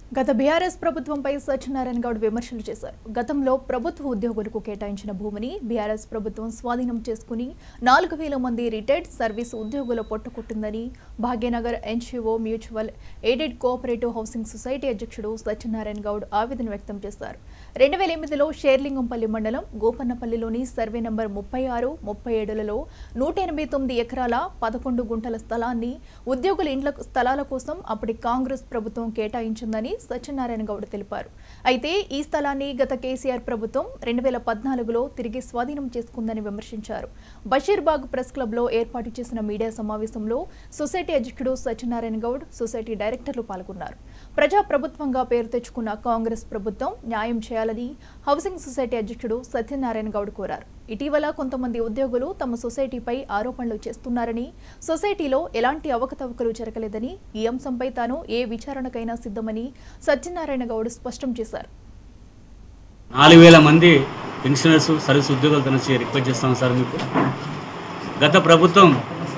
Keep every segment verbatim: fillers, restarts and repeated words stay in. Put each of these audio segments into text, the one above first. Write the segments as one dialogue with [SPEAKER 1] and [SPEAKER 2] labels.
[SPEAKER 1] గత బీఆర్ఎస్ ప్రభుత్వంపై సత్యనారాయణ గౌడ్ విమర్శలు చేశారు. గతంలో ప్రభుత్వ ఉద్యోగులకు కేటాయించిన భూమిని బీఆర్ఎస్ ప్రభుత్వం స్వాధీనం చేసుకుని నాలుగు వేల మంది రిటైర్డ్ సర్వీస్ ఉద్యోగుల పొట్టకొట్టిందని Bhagyanagar NGO mutual aided cooperative housing society అధ్యక్షుడు సత్యనారాయణ గౌడ్ ఆవేదన వ్యక్తం చేశారు. రెండు వేల ఎనిమిదిలో షేర్లింగంపల్లి మండలం గోపన్నపల్లిలోని సర్వే నంబర్ ముప్పై ఆరు ముప్పై ఏడులలో నూట ఎనభై తొమ్మిది ఎకరాల పదకొండు గుంటల స్థలాన్ని ఉద్యోగుల ఇండ్ల స్థలాల కోసం అప్పటి కాంగ్రెస్ ప్రభుత్వం కేటాయించిందని సత్యనారాయణ గౌడ్ తెలిపారు. అయితే ఈ స్థలాన్ని గత కేసీఆర్ ప్రభుత్వం రెండు వేల పద్నాలుగులో తిరిగి స్వాధీనం చేసుకుందని విమర్శించారు. బషీర్బాగ్ ప్రెస్ క్లబ్ లో ఏర్పాటు చేసిన మీడియా సమావేశంలో సొసైటీ అధ్యక్షుడు సత్యనారాయణ గౌడ్, సొసైటీ డైరెక్టర్లు పాల్గొన్నారు. ప్రజా ప్రభుత్వంగా పేరు తెచ్చుకున్న కాంగ్రెస్ ప్రభుత్వం న్యాయం చేయాలని హౌసింగ్ సొసైటీ అధ్యక్షుడు సత్యనారాయణ గౌడ్ కోరారు. ఇటీవల కొంతమంది ఉద్యోగులు తమ సొసైటీపై ఆరోపణలు చేస్తున్నారని, సొసైటీలో ఎలాంటి అవకతవకలు జరగలేదని, ఈ అంశంపై తాను ఏ విచారణకైనా సిద్ధమని సత్యనారాయణ గౌడ్ స్పష్టం చేశారు.
[SPEAKER 2] నాలుగు వేల మంది పెన్షనర్స్ సర్వీస్ ఉద్యోగులతో రిక్వెస్ట్ చేస్తాం సార్. మీకు గత ప్రభుత్వం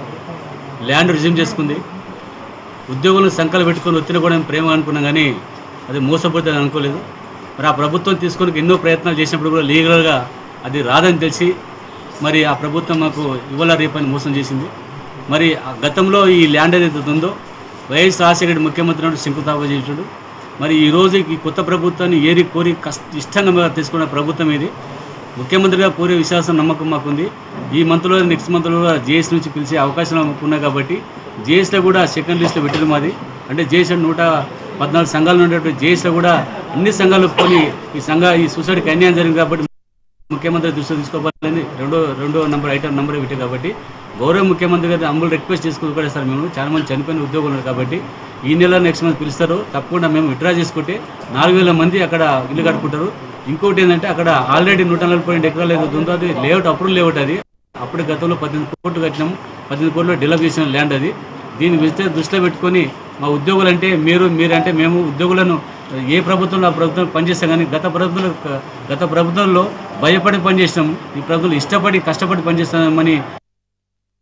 [SPEAKER 2] ల్యాండ్ రిజ్యూమ్ చేసుకుంది. ఉద్యోగులను సంకలు పెట్టుకొని ఒత్తిడి కూడా ప్రేమ అనుకున్నాం, కానీ అది మోసపోతుంది అనుకోలేదు. మరి ఆ ప్రభుత్వం తీసుకొని ఎన్నో ప్రయత్నాలు చేసినప్పుడు కూడా లీగల్గా అది రాదని తెలిసి మరి ఆ ప్రభుత్వం మాకు ఇవాళ రేపని మోసం చేసింది. మరి గతంలో ఈ ల్యాండ్ ఏదైతే ఉందో వైఎస్ రాజశేఖర రెడ్డి ముఖ్యమంత్రి శంకుస్థాపన చేసాడు. మరి ఈరోజు ఈ కొత్త ప్రభుత్వాన్ని ఏరి కోరి కష్ట ఇష్టంగా తీసుకున్న ప్రభుత్వం ఇది. ముఖ్యమంత్రిగా పూర్వ విశ్వాసం నమ్మకం మాకుంది. ఈ మంత్లో నెక్స్ట్ మంత్లో కూడా జేఎస్ నుంచి పిలిచే అవకాశం మాకు ఉన్నాయి కాబట్టి జేఎస్లో కూడా సెకండ్ లిస్ట్లో పెట్టింది మాది. అంటే జేఎస్ నూట పద్నాలుగు సంఘాలు ఉండేటువంటి జేఎస్లో కూడా అన్ని సంఘాలు కొని ఈ సంఘ ఈ సొసైటీకి అన్యాయం జరిగింది కాబట్టి ముఖ్యమంత్రి దృష్టి తీసుకోవాలని రెండో రెండో నెంబర్ ఐటమ్ నెంబర్ పెట్టారు. కాబట్టి గౌరవ ముఖ్యమంత్రి గారు అమలు రిక్వెస్ట్ చేసుకుని కూడా సార్ మేము చాలా మంది చనిపోయిన ఉద్యోగులు ఉన్నారు కాబట్టి ఈ నెల నెక్స్ట్ మంత్ పిలుస్తారు. తప్పకుండా మేము విత్డ్రా చేసుకుంటే నాలుగు వేల మంది అక్కడ ఇల్లు కట్టుకుంటారు. ఇంకోటి ఏంటంటే అక్కడ ఆల్రెడీ నూట నలభై రెండు ఎకరాలు ఏదైతే ఉందో అది లేఅవుట్ అప్పుడు లేఅవుట్ అది అప్పుడు గతంలో పద్దెనిమిది కోట్లు కట్టినాము. పద్దెనిమిది కోట్లు డెవలప్ చేసిన ల్యాండ్ అది. దీన్ని దృష్టిలో పెట్టుకొని మా ఉద్యోగులు అంటే మీరు మీరంటే మేము ఉద్యోగులను ఏ ప్రభుత్వంలో ఆ ప్రభుత్వం పనిచేస్తాం, కానీ గత ప్రభుత్వంలో గత ప్రభుత్వంలో భయపడి పనిచేసినాము. ఈ ప్రభుత్వంలో ఇష్టపడి కష్టపడి పనిచేస్తామని